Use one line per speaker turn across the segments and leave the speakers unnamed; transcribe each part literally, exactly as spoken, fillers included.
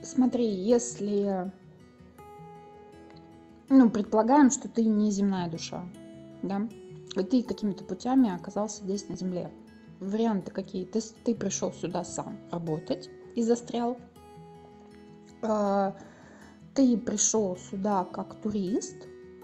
Смотри, если, ну, предполагаем, что ты не земная душа, да, и ты какими-то путями оказался здесь на Земле. Варианты какие? Ты, с- ты пришел сюда сам работать и застрял. А, Ты пришел сюда как турист,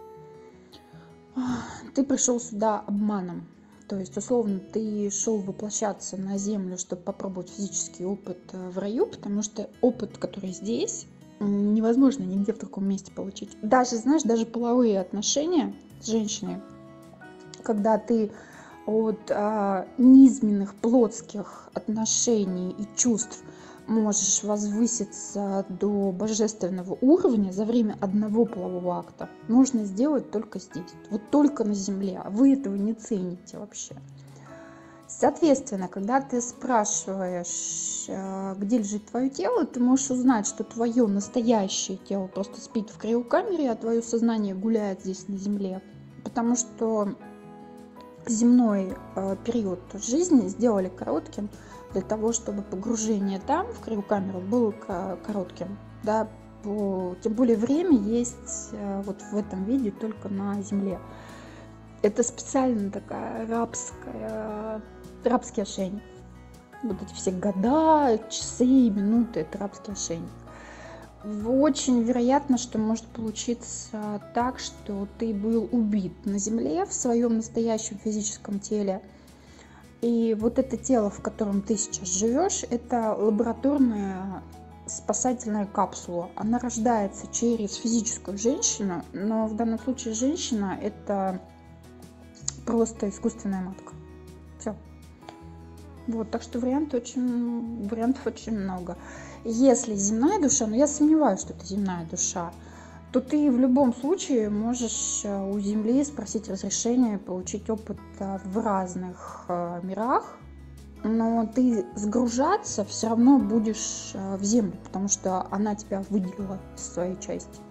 ты пришел сюда обманом. То есть, условно, ты шел воплощаться на Землю, чтобы попробовать физический опыт э, в раю, потому что опыт, который здесь, м, невозможно нигде в другом месте получить. Даже, знаешь, даже половые отношения с женщиной, когда ты от а, низменных плотских отношений и чувств можешь возвыситься до божественного уровня за время одного полового акта, можно сделать только здесь, вот только на Земле. А вы этого не цените вообще. Соответственно, когда ты спрашиваешь, э, где лежит твое тело, ты можешь узнать, что твое настоящее тело просто спит в криокамере, а твое сознание гуляет здесь на Земле. Потому что земной э, период жизни сделали коротким для того, чтобы погружение там, в криокамеру, было ко- коротким. Да, по- тем более время есть э, вот в этом виде только на Земле. Это специально такая рабская, рабский ошейник. Вот эти все года, часы, минуты — это рабский ошейник. Очень вероятно, что может получиться так, что ты был убит на Земле в своем настоящем физическом теле. И вот это тело, в котором ты сейчас живешь, это лабораторная спасательная капсула. Она рождается через физическую женщину, но в данном случае женщина — это просто искусственная матка. Все. Вот, так что варианты очень, вариантов очень много. Если земная душа, но я сомневаюсь, что это земная душа, то ты в любом случае можешь э, у Земли спросить разрешение получить опыт э, в разных э, мирах, но ты сгружаться все равно будешь э, в Землю, потому что она тебя выделила из своей части.